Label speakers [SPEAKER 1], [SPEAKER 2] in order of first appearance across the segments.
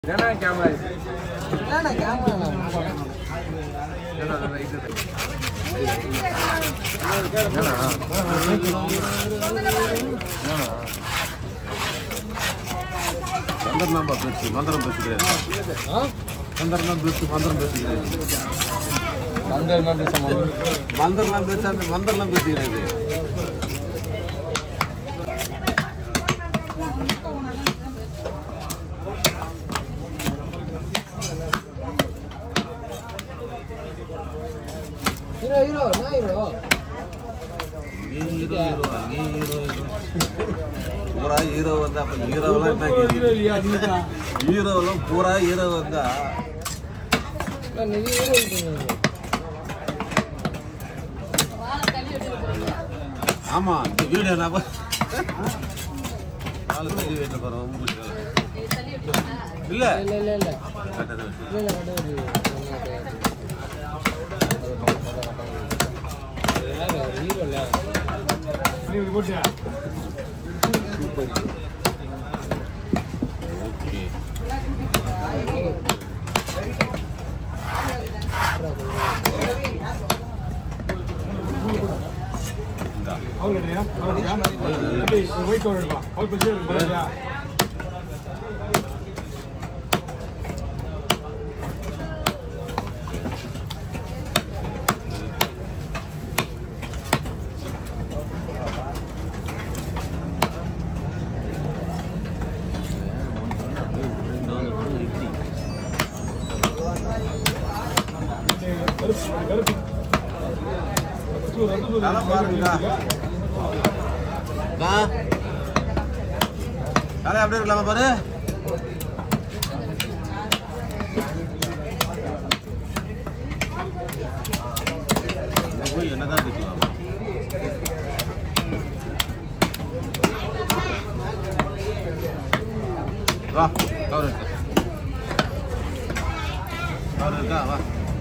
[SPEAKER 1] Gana camera.
[SPEAKER 2] Gana camera.
[SPEAKER 1] Mandaram besi, mandaram besi.
[SPEAKER 2] Huh?
[SPEAKER 1] Mandaram besi.
[SPEAKER 2] Mandaram besi.
[SPEAKER 1] Mandaram besi.
[SPEAKER 2] Hero, na hero.
[SPEAKER 1] Pura hero vanda, hero la na ki. Hero la pura hero vanda.
[SPEAKER 2] Na ni hero idunga.
[SPEAKER 1] Ama, இந்த video நான் நாலு தள்ளி வெட்ட போறோம் உங்களுக்கு. இல்ல
[SPEAKER 2] இல்ல இல்ல இல்ல.
[SPEAKER 1] கட்டது.
[SPEAKER 2] இல்ல கட்டது. ஹீரோ இல்ல. நீ போட்டியா? சூப்பர்.
[SPEAKER 1] ஓகே.
[SPEAKER 3] அவங்கடியா அப்படியே வெயிட் ஓடுவா அவர் கொஞ்சம் போறியா
[SPEAKER 1] நல்லா பாருங்கடா. காலை அப்படியே இருக்கலாமா பாரு. போய் என்னதான் இருக்கலாம். வா கவர் எடுத்து கவர் இருக்கா வா.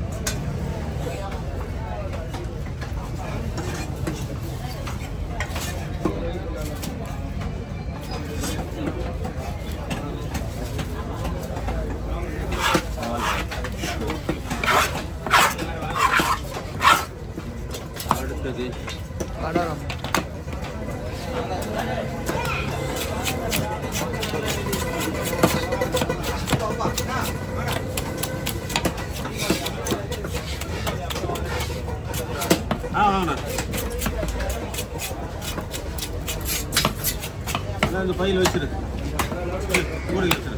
[SPEAKER 1] அடுத்தது
[SPEAKER 2] கடரம்.
[SPEAKER 1] வாங்கண்ணா. இந்த பையில் வச்சிரு, ஊரில் வச்சிரு.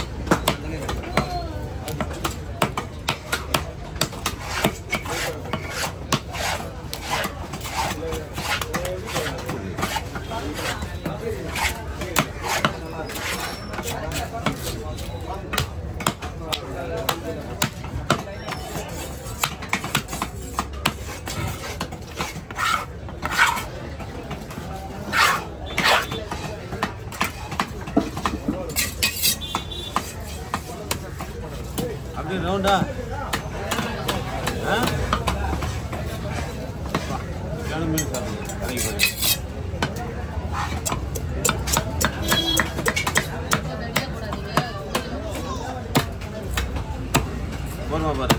[SPEAKER 1] அப்படியே ரவுண்டா மீன் சாப்பிடுங்க கடைக்கு போய் போடுமா பாரு.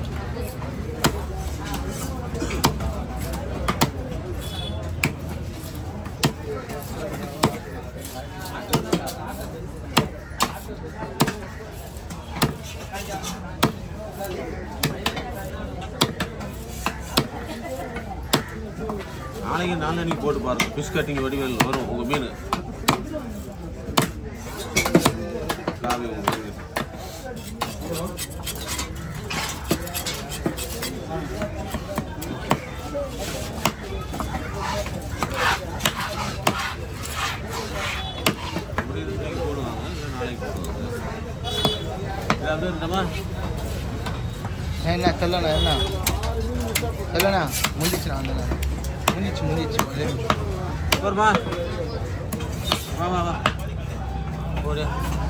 [SPEAKER 1] நாளைக்கு நாளைக்கு போட்டு பாருங்க. ஃபிஷ் கட்டிங் வடிவேல் வரும் உங்க மீன். காவி உங்க மீன். போடுவாங்க இல்லை நாளைக்கு போடுவாங்க. இது அப்படியே இருக்கமா?
[SPEAKER 2] என்ன சொல்லண்ணா என்ன சொல்லண்ணா முடிச்சுண்ணா வந்தண்ணா முடிச்சு
[SPEAKER 1] வருமா? வா வா வா போடு.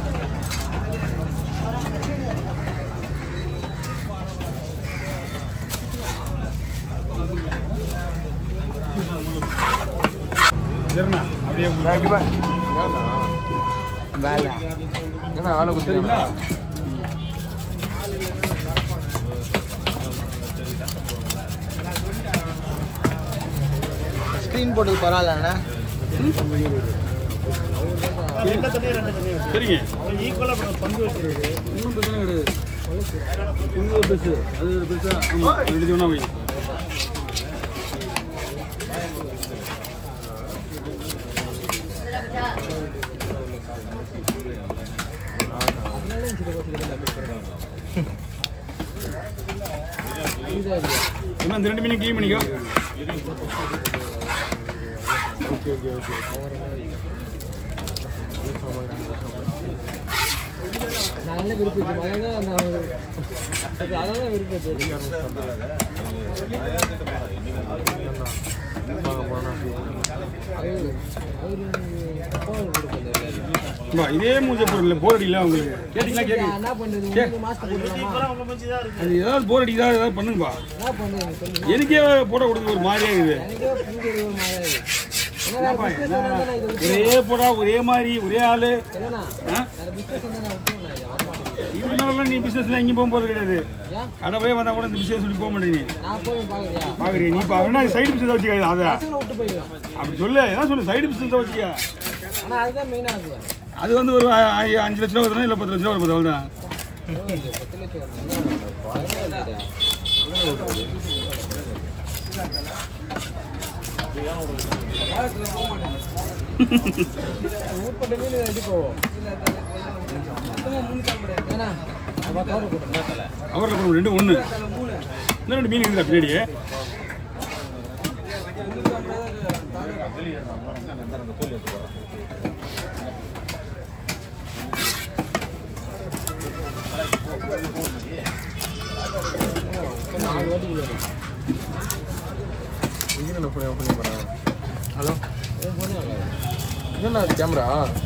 [SPEAKER 3] சரிண்ணா அப்படியே
[SPEAKER 2] வேலை என்ன வேலை கொடுத்துருங்களா? ஸ்க்ரீன் போட்டது பரவாயில்லண்ணா.
[SPEAKER 3] சரிங்க ஈக்குவலாக பங்கு வச்சுருக்கு. இன்னும் பிரச்சனை கிடையாது. இன்னொரு பெருசு அது ஒரு பெருசா ரெண்டு ஒன்றா போய் என்ன இந்த 2 மீனையும் க்ளீன் பண்ணிக்கோ. Okay okay okay.
[SPEAKER 2] நல்ல விருப்பம் அதான் விருப்பம்.
[SPEAKER 3] இதே மூஞ்ச பொருள் போர் அடிக்கல உங்களுக்கு கேட்டீங்களா? அது ஏதாவது போர் அடிக்குதா ஏதாவது பண்ணுங்கப்பா. எனக்கே போட கொடுத்து ஒரு மாதிரியா இருக்குது. ஒரே போடா ஒரே மாதிரி ஒரே ஆளு. இவனால நீ பிசினஸ்ல எங்கேயும் போக போறது கிடையாது. கடை போய் வந்தா கூட இந்த பிசினஸ் சொல்லி போக மாட்டேங்க. பாக்குறீங்க நீ பாக்குறா சைடு பிசினஸ் வச்சுக்க. அதை அப்படி சொல்லு ஏதாவது சொல்லு சைடு பிசினஸ் வச்சுக்க. அது வந்து ஒரு 5 லட்ச ரூபா வருதுன்னா இல்லை 10 லட்ச ரூபா வருது. அவ்வளோதான். அவரில் 2 1 இன்னும் 2 மீன் இருக்குதா பின்னாடியே? ஹலோ என்ன கேமரா?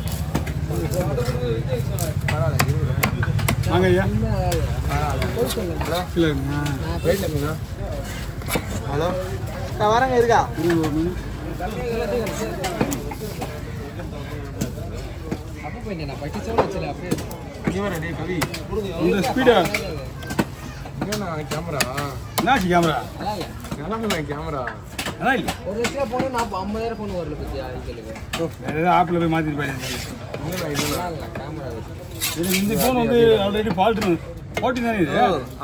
[SPEAKER 3] வாங்க ஐயா.
[SPEAKER 2] ஹலோ வரங்க இருக்கா?
[SPEAKER 3] இந்த ஸ்பீடா
[SPEAKER 2] கேமரா
[SPEAKER 3] என்னாச்சு? கேமரா
[SPEAKER 2] கேமரா
[SPEAKER 3] அதான் இல்லை.
[SPEAKER 2] ஒரு லட்சம் போன 50,000 போன வரல பத்தியா?
[SPEAKER 3] ஏதாவது ஆப்பில் போய் மாற்றிட்டு போயிருந்தேன். இந்த ஃபோன் வந்து ஆல்ரெடி ஃபால்ட் போட்டி தானே இது.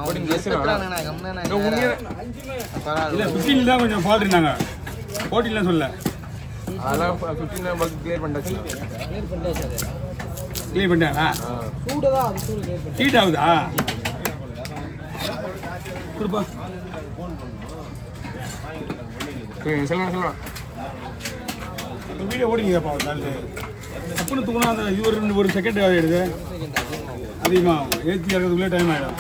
[SPEAKER 3] இல்லை 15 தான் கொஞ்சம் ஃபால்ட் இருந்தாங்க. போட்டிலாம் சொல்ல
[SPEAKER 2] அதெல்லாம் 15 பல்க் கிளியர் பண்ணிட்டாச்சு.
[SPEAKER 3] கிளியர் பண்ணிட்டாங்களா? ஹீட் ஆகுதா? கொடுப்பா
[SPEAKER 2] சொல்லுங்க.
[SPEAKER 3] வீடியோ ஓடிங்கப்பா. ஒரு நாள் தப்புன்னு தூங்கினா அந்த இது ஒரு செகண்ட் ஆகிடுது. அதிகமாக ஏற்றி இறக்கிறதுக்குள்ளே டைம் ஆகிடும்.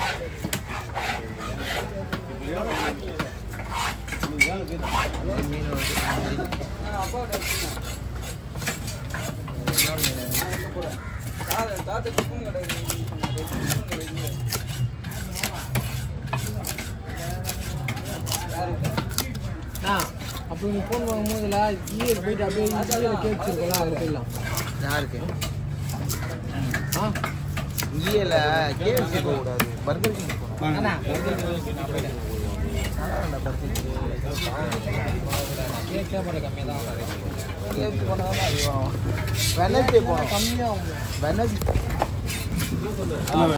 [SPEAKER 2] அப்போ நீ ஃபோன் வாங்கும்போதுல ஈயர் போயிட்டு அப்படியே ஈயர் கேட்ச்சிருக்கலாம். அது போயிடலாம். யாருக்கு? ஈயல கேட்சி போகக்கூடாது. பர்கர் கேக் கேமரா கம்மியாக தான் கேக் போனால் அதிகம். வெனஸ்டே போனால் கம்மியாக வெனஸ்டே